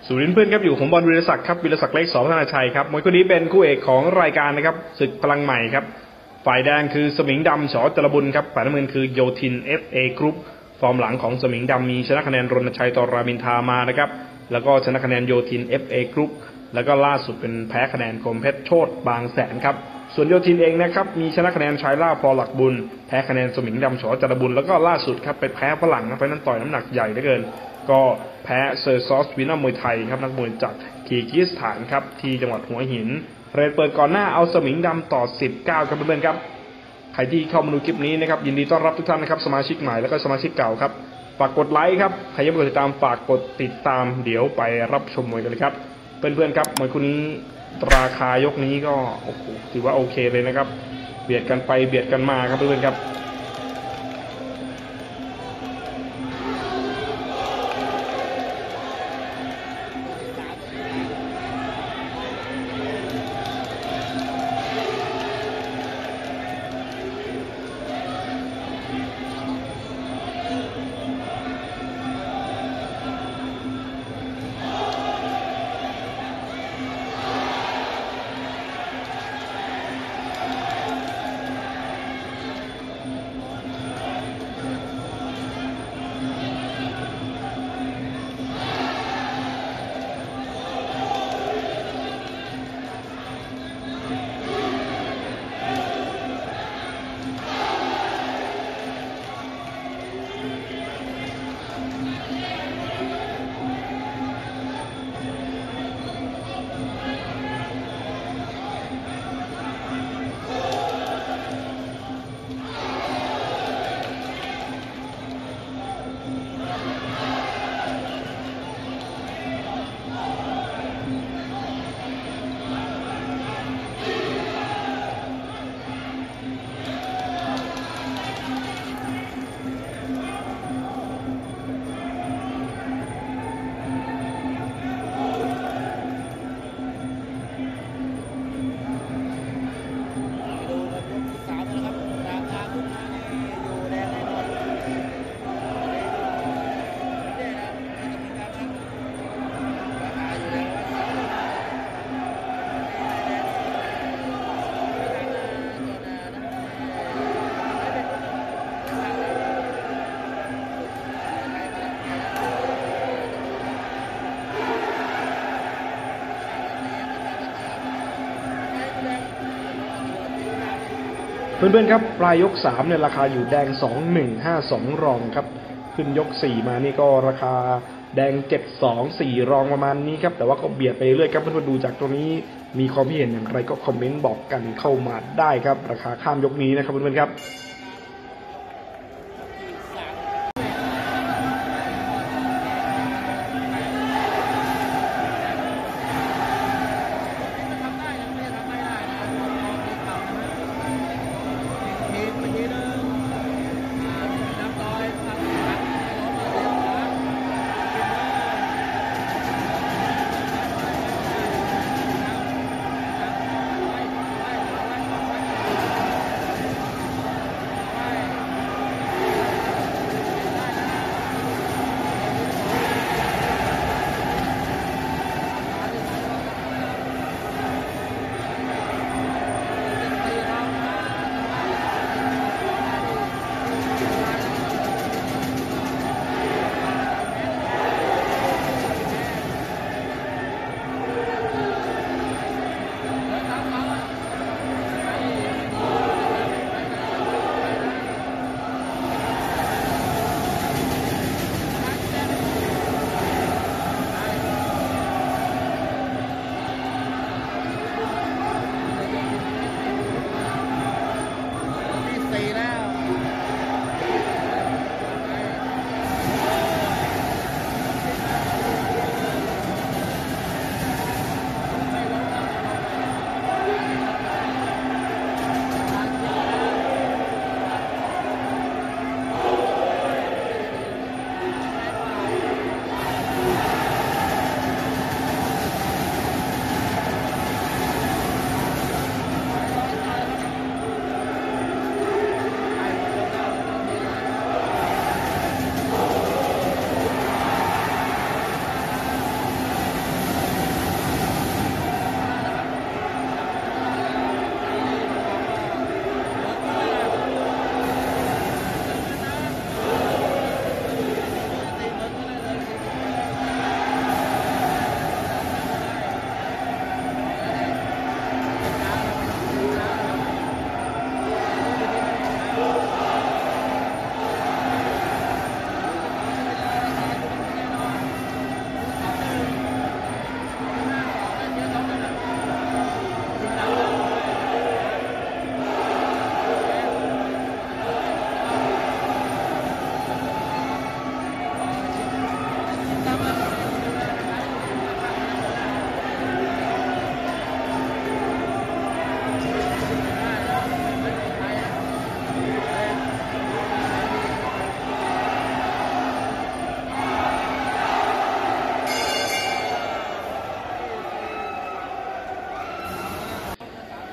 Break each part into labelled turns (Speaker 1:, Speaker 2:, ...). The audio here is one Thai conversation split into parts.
Speaker 1: สุรินทร์เพื่อนครับอยู่ของบอลวิรศักดิ์ครับวิรศักดิ์เล็กสพัฒนาชัยครับมวยคู่นี้เป็นคู่เอกของรายการนะครับศึกพลังใหม่ครับฝ่ายแดงคือสมิงดำ ฉ.จรบุญครับฝ่ายน้ำเงินคือโยธิน FA Group ฟอร์มหลังของสมิงดำมีชนะคะแนนรณชัยตรามินทามานะครับแล้วก็ชนะคะแนนโยธิน FA Group แล้วก็ล่าสุดเป็นแพ้คะแนนคมเพชรโชติบางแสนครับส่วนโยธินเองนะครับมีชนะคะแนนชายล่าพอหลักบุญแพ้คะแนนสมิงดำ ฉ.จรบุญแล้วก็ล่าสุดครับไปแพ้ฝรั่งนะเพราะนั้นต่อยน้ำหนักใหญ่เหลือเกินก็แพ้เซอร์ซอสวินามวยไทยครับนักมวยจากคีร์กิสถานครับที่จังหวัดหัวหินเรทเปิดก่อนหน้าเอาสมิงดำต่อ19ครับเพื่อนๆครับใครที่เข้ามาดูคลิปนี้นะครับยินดีต้อนรับทุกท่านนะครับสมาชิกใหม่แล้วก็สมาชิกเก่าครับฝากกดไลค์ครับใครยังไม่กดติดตามฝากกดติดตามเดี๋ยวไปรับชมมวยกันเลยครับเพื่อนๆครับมวยคู่นี้ราคายกนี้ก็โอ้โหถือว่าโอเคเลยนะครับเบียดกันไปเบียดกันมาครับเพื่อนๆครับเพื่อนๆครับปลายยก3เนี่ยราคาอยู่แดง2152รองครับขึ้นยก4มานี่ก็ราคาแดง724รองประมาณนี้ครับแต่ว่าก็เบียดไปเรื่อยครับเพื่อนๆดูจากตรงนี้มีความเห็นอย่างไรก็คอมเมนต์บอกกันเข้ามาได้ครับราคาข้ามยกนี้นะครับเพื่อนๆครับ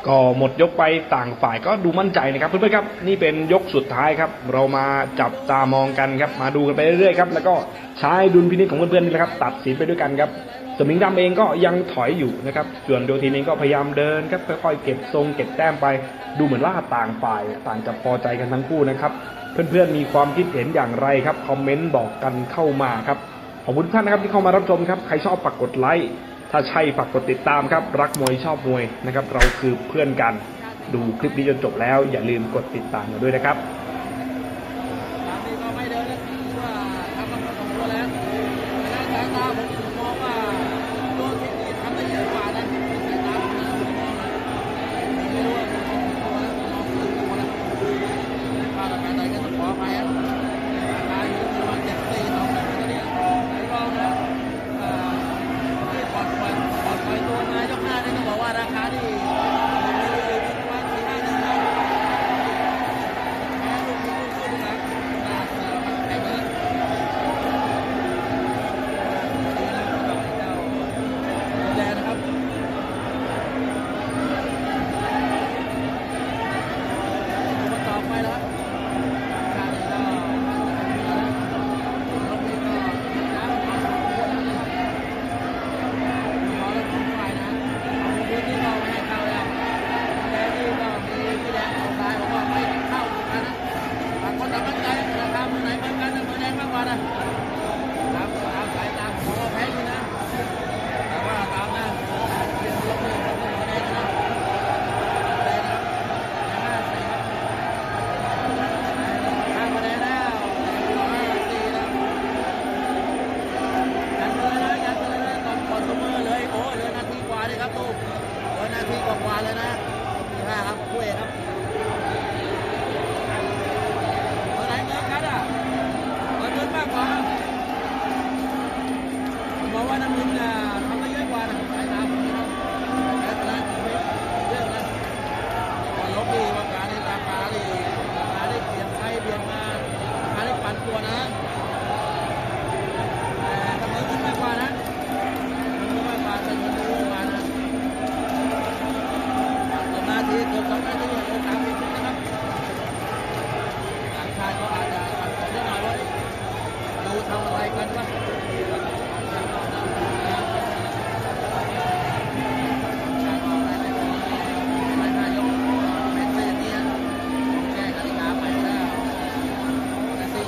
Speaker 1: ก็หมดยกไปต่างฝ่ายก็ดูมั่นใจนะครับเพื่อนๆครับนี่เป็นยกสุดท้ายครับเรามาจับตามองกันครับมาดูกันไปเรื่อยๆครับแล้วก็ใช้ดุลพินิจของเพื่อนๆนี่แหละครับตัดสินไปด้วยกันครับสมิงดำเองก็ยังถอยอยู่นะครับส่วนโยธินเองก็พยายามเดินครับค่อยๆเก็บทรงเก็บแต้มไปดูเหมือนว่าต่างฝ่ายต่างจะพอใจกันทั้งคู่นะครับเพื่อนๆมีความคิดเห็นอย่างไรครับคอมเมนต์บอกกันเข้ามาครับขอบคุณท่านนะครับที่เข้ามารับชมครับใครชอบฝากกดไลค์ถ้าใช่ฝากกดติดตามครับรักมวยชอบมวยนะครับเราคือเพื่อนกันดูคลิปนี้จนจบแล้วอย่าลืมกดติดตามกันด้วยนะครับ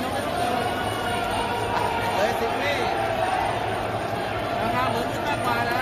Speaker 2: ราคาเหมือนขึ้นมากกว่านะ